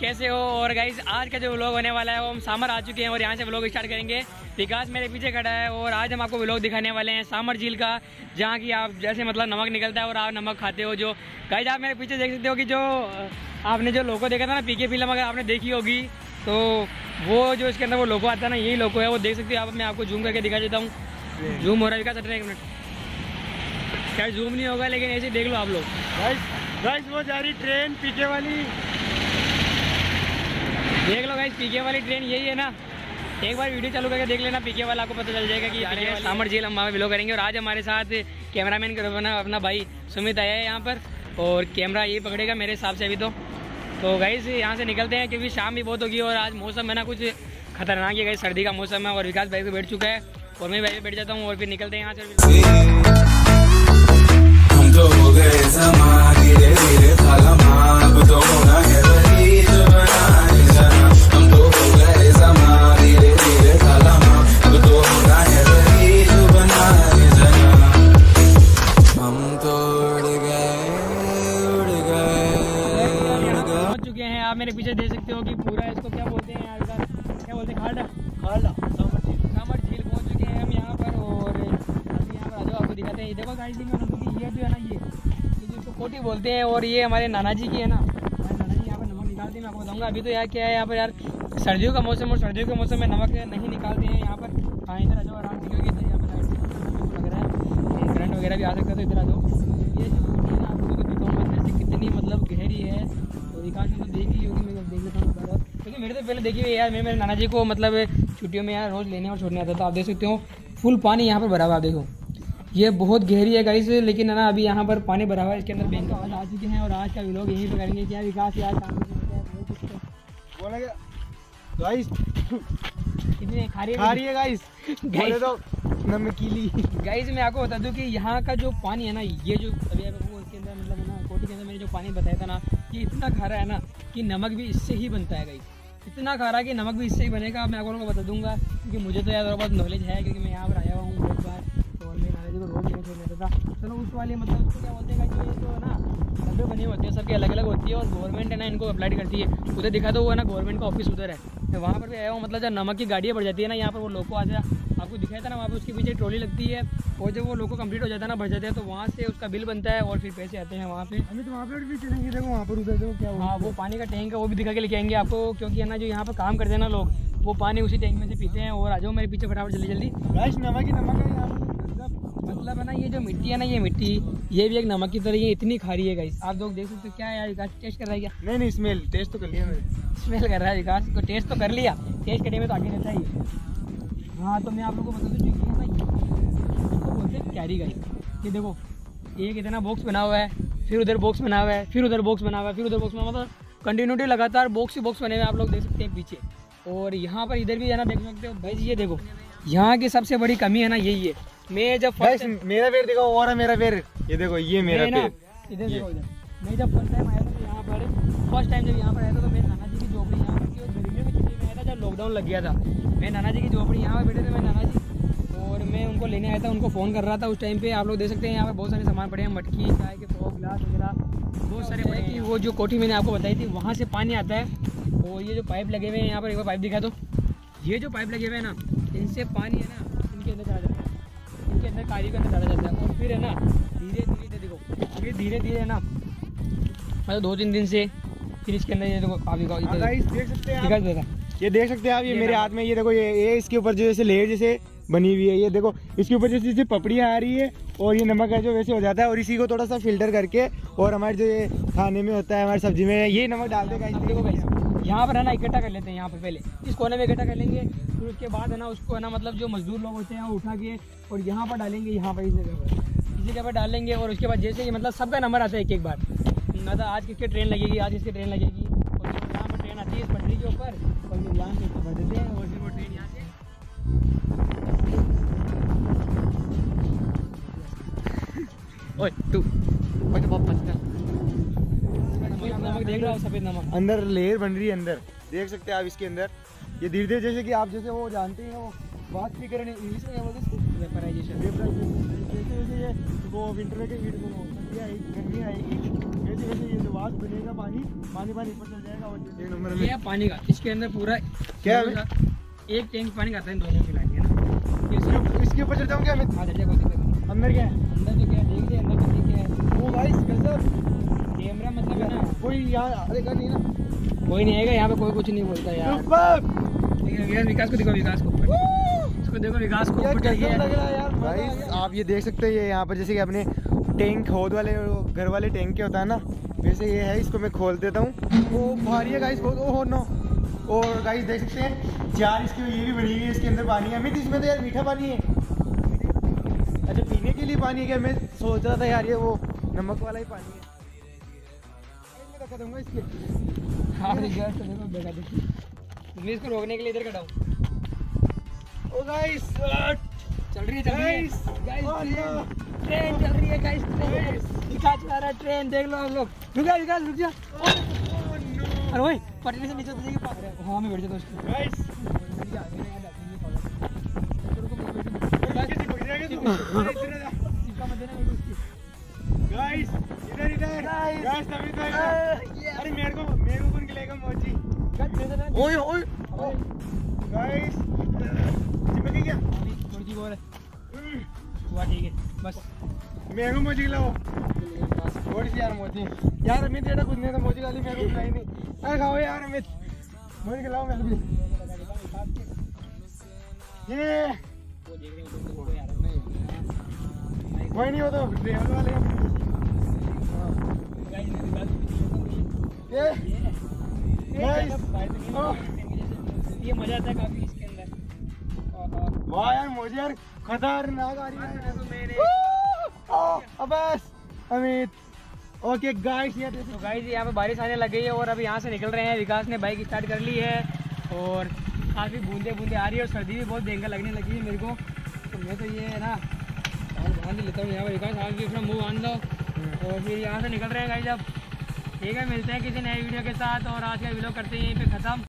कैसे हो? और गाइस आज का जो व्लॉग होने वाला है वो हम सामर आ चुके हैं और यहाँ से व्लॉग स्टार्ट करेंगे। विकास मेरे पीछे खड़ा है और आज हम आपको व्लॉग दिखाने वाले हैं सामर झील का, जहाँ की आप जैसे मतलब नमक निकलता है और आप नमक खाते हो। जो गाइस आप मेरे पीछे देख सकते हो कि जो आपने जो लोगो देखा था ना पीके फिल्म, अगर आपने देखी होगी तो वो जो इसके अंदर वो लोगो आता है ना, यही लोगो है, वो देख सकते हो आप। मैं आपको जूम करके दिखा देता हूँ। जूम हो रहा है विकास, 1 मिनट। क्या जूम नहीं होगा लेकिन ऐसे देख लो आप लोग। गाइस वो जा रही ट्रेन पीके वाली, देख लो गाइस पीके वाली ट्रेन यही है ना। एक बार वीडियो चालू करके देख लेना पीके वाला, आपको पता चल जाएगा कि सामर झील हम वहाँ व्लॉग करेंगे। और आज हमारे साथ कैमरामैन अपना भाई सुमित आया है यहाँ पर, और कैमरा ये पकड़ेगा मेरे हिसाब से अभी तो गाइस यहाँ से निकलते हैं क्योंकि शाम भी बहुत होगी और आज मौसम है ना कुछ खतरनाक है गाइस, सर्दी का मौसम है। और विकास भाई को बैठ चुका है और मैं भाई बैठ जाता हूँ और फिर निकलते हैं यहाँ से। हम तो हो गए ज़माना धीरे धीरे अब तो होना है वही जो बनाए जाना। हम तो हो गए ज़माना धीरे धीरे अब तो होना है वही जो बनाए जाना। हम तो उड़ गए पहुँच चुके हैं। आप मेरे पीछे देख सकते हो कि पूरा इसको क्या बोलते हैं यार, क्या बोलते हैं, खाड़ा सामर झील पहुँच चुके हैं हम यहाँ पर। और अभी यहाँ पर आ जाओ, आपको दिखाते हैं। देखो गाइस ये जो है ना ये जिसको कोटी बोलते हैं और ये हमारे नाना जी की है ना। नाना जी यहाँ पर नमक निकालते हैं, मैं आपको बताऊँगा। अभी तो यार क्या है यहाँ पर यार सर्दियों का मौसम, और सर्दियों के मौसम में नमक नहीं निकालते हैं यहाँ पर। हाँ इधर आ जाओ आराम से, क्योंकि यहाँ पर लाइट लग रहा है, करंट वगैरह भी आ सकता है, तो इधर आ जाओ। ये जो कोटी है ना, आप लोगों को दिखाऊँ मैं से कितनी मतलब गहरी है। तो विकास ने तो देख ली होगी, मैं देख लेता हूँ दोबारा, क्योंकि मेरे तो पहले देखी हुई यार। मैं मेरे नाना जी को मतलब छुट्टियों में यार रोज़ लेने और छोड़ने आता था। आप देख सकते हो फुल पानी यहाँ पर भरा हुआ, आप देखो ये बहुत गहरी है गाइस, लेकिन है ना अभी यहाँ पर पानी भरा हुआ है। इसके अंदर बैंक आज आ चुके हैं और आज का व्लॉग यहीं पे करेंगे। क्या विकास यार काम बोला क्या गाइस? कितनी खारी है गाइस, बोले तो नमकीली। गाइस मैं आपको बता दूं कि यहाँ का जो पानी है ना, ये जो अभी वो इसके अंदर मतलब है ना कोटी के अंदर मैंने जो पानी बताया था ना, ये इतना खारा है ना कि नमक भी इससे ही बनता है गाइस। इतना खारा कि नमक भी इससे ही बनेगा। मैं आपको बता दूंगा क्योंकि मुझे तो यार थोड़ा बहुत नॉलेज है, क्योंकि मैं यहाँ पर आया हुआ हूँ बहुत बार और मेरे नाना जी को रोज लेने छोड़ने था। चलो उस वाले मतलब उसको क्या बोलते हैं कि ये जो है ना डब्बे बने होते हैं, सबके अलग अलग होती है और गवर्नमेंट है ना इनको अप्लाई करती है। उधर दिखा दो वो है ना गवर्नमेंट का ऑफिस उधर है। मैं वहाँ पर भी आया हूँ, मतलब जब नमक की गाड़ियाँ बढ़ जाती है ना यहाँ पर, वो लोगों आते हैं, आपको दिखाया था ना वहाँ पर उसके पीछे ट्रॉली लगती है और जब वो लोगों कंप्लीट हो जाता है ना, भर जाते हैं, तो वहाँ से उसका बिल बनता है और फिर पैसे आते हैं वहाँ पे। अभी तो वहाँ पर भी चलेंगे, देखो वहाँ पर उधर देखो क्या। हाँ वो पानी का टैंक है, वो भी दिखा के लेके आएंगे आपको, क्योंकि है ना जो यहाँ पर काम करते हैं ना लोग, वो पानी उसी टैंक में से पीते हैं। और आ जाओ मेरे पीछे फटाफट जल्दी जल्दी। गाइस नमक ही नमक है यहाँ, मतलब है ना ये जो मिट्टी है ना, ये मिट्टी ये भी एक नमक की तरह, ये इतनी खारी है गाइस। आप लोग देख सकते हो। क्या है यार विकास, टेस्ट कर रहा है क्या? नहीं स्मेल टेस्ट तो कर लिया मैंने। स्मेल कर रहा है विकास को, टेस्ट तो कर लिया, टेस्ट करने में तो आगे रहता है ये। हाँ तो मैं आप लोगों को बता दूँ जो ये है ना, इसको बोलते हैं कैरी गाइस। ये देखो एक इतना बॉक्स बना हुआ है, फिर उधर बॉक्स बना हुआ है, फिर उधर बॉक्स बना हुआ है, फिर उधर बॉक्स बना, मतलब कंटिन्यूटी लगातार बॉक्स ही बॉक्स बने हुए आप लोग देख सकते हैं पीछे। और यहाँ पर इधर भी है ना देख सकते हो भाई। ये देखो यहाँ की सबसे बड़ी कमी है ना यही है। मैं जब मेरा पैर देखो और है मेरा पैर, ये देखो ये मेरा पैर इधर देखो इधर। मैं जब फर्स्ट टाइम आया था तो यहाँ पर फर्स्ट टाइम जब यहाँ पर आया था तो मेरे नाना जी की झोपड़ी यहाँ पर थी और गर्मियों की छुट्टी में आया था जब लॉकडाउन लग गया था। मैं नाना जी की झोपड़ी यहाँ पर बैठे थे मेरे नाना जी, और मैं उनको लेने आया था, उनको फ़ोन कर रहा था उस टाइम पे। आप लोग देख सकते हैं यहाँ पर बहुत सारे सामान पड़े हैं, मटकी, चाय के कप, गिलास वगैरह बहुत सारे पड़े हैं। वो जो कोठी मैंने आपको बताई थी वहाँ से पानी आता है। और ये जो पाइप लगे हुए हैं यहाँ पर, एक बार पाइप दिखा दो। ये जो पाइप लगे हुए हैं ना, इनसे पानी है ना इनके अंदर चला जाता है, इनके अंदर कारी के अंदर डाला जाता है। और फिर है ना धीरे धीरे देखो, फिर धीरे धीरे है ना मतलब 2-3 दिन से फिर इसके अंदर ये देखो काफी देख सकते हैं आप, ये देख सकते हैं आप, ये मेरे हाथ में ये देखो, ये इसके ऊपर जो जैसे लेयर जैसे बनी हुई है, ये देखो इसके ऊपर जैसे जैसे पपड़ियाँ आ रही है और ये नमक है जो वैसे हो जाता है। और इसी को थोड़ा सा फिल्टर करके और हमारे जो ये खाने में होता है, हमारी सब्जी में, ये नमक डाल देगा। देखो भाई यहाँ पर है ना इकट्ठा कर लेते हैं, यहाँ पर पहले इस कोने में इकट्ठा कर लेंगे, फिर उसके बाद है ना उसको है ना मतलब जो मजदूर लोग होते हैं वो उठा के और यहाँ पर डालेंगे, यहाँ पर इस जगह पर डालेंगे। और उसके बाद जैसे कि मतलब सबका नंबर आता है एक एक बार, मतलब आज किसकी ट्रेन लगेगी, आज इसकी ट्रेन लगेगी, और यहाँ पर ट्रेन आती है इस पटरी के ऊपर और फिर यहाँ से भर देते हैं और फिर वो ट्रेन यहाँ से नमक देख रहा हूँ, सफेद नमक अंदर लेयर बन रही है, अंदर देख सकते हैं आप इसके अंदर। ये धीरे धीरे जैसे कि आप जैसे वो जानते हैं वो बात भी करें इंग्लिश में क्या बोलते हैं, वेपराइजेशन। जैसे ये वो विंटर के सर्दी आएगी, गर्मी आएगी, वैसे वैसे ये वाष्प बनेगा, पानी ऊपर चल जाएगा। और एक नंबर में ये पानी का इसके अंदर पूरा क्या एक टैंक पानी का आता है, दोनों मिलाएंगे ना। इसके ऊपर चल जाऊँ क्या मैं? हाँ चल जाएगा, कोई दिक्कत नहीं। अंदर क्या है? अंदर जो क्या है देख लिया, अंदर पीछे क्या है वो गाइस गजब कैमरा मतलब है ना, कोई यहाँ आएगा नहीं ना। कोई नहीं आएगा यहाँ पे, कोई कुछ नहीं बोलता यार। सुपर विकास को देखो, विकास को इसको देखो, विकास को यार ऊपर गजब चढ़िए। लग रहा है यार। गाइस आप ये देख सकते हैं, ये यहाँ पर जैसे कि अपने टैंक होद वाले घर वाले टैंक के होता है ना, वैसे ये है। इसको मैं खोल देता हूँ। वो भारी है गाइस बहुत। Oh no. और गाइस देख सकते हैं चार इसकी ये भी बनी हुई है, इसके अंदर पानी है। अमित इसमें तो यार मीठा पानी है। अच्छा पीने के लिए पानी है क्या? मैं सोच रहा था यार ये वो नमक वाला ही पानी है। मैं रखा दूंगा इसके। हाँ विकास को देखो, बेटा देखिए, मैं इसको रोकने के लिए इधर खड़ा हूँ। ओ गाइस चल रही है ट्रेन चल रही है गाइस, ट्रेन विकास चला रहा है ट्रेन, देख लो आप लोग। रुका विकास, रुक जा। अरे वही पटरी से नीचे उतरेगी। हाँ मैं बैठ जाता हूँ उसको। गाइस गाइस इधर गाइस तभी तो अरे मेरे को कौन खिलाएगा मोची? ओए ओए गाइस चिपक गया। थोड़ी सी और है, हुआ ठीक है बस। मेरे को मोची खिलाओ थोड़ी सी यार। मोची यार अमित बेटा कुछ नहीं था, मोची खाली मेरे को खिलाई नहीं। अरे खाओ यार अमित, मोची खिलाओ मेरे भी। ये कोई नहीं हो तो ड्राइवर वाले ये मजा आता है काफी इसके अंदर। वाह यार मुझे यार खतरनाक आ रही है। अबस अमित ओके गाइस ये तो गाइस यहाँ पे बारिश आने लग गई है और अभी यहाँ से निकल रहे हैं। विकास ने बाइक स्टार्ट कर ली है और काफ़ी बूंदे बूंदे आ रही है और सर्दी भी बहुत भयंकर लगने लगी है मेरे को। तो मैं तो ये है ना बांध लेता हूँ यहाँ पर। विकास आप भी अपना मुँह बांध लो और फिर यहाँ से निकल रहे हैं गाइस। अब ठीक है, मिलते हैं किसी नए वीडियो के साथ और आज का वीडियो करते हैं यहीं पे ख़त्म।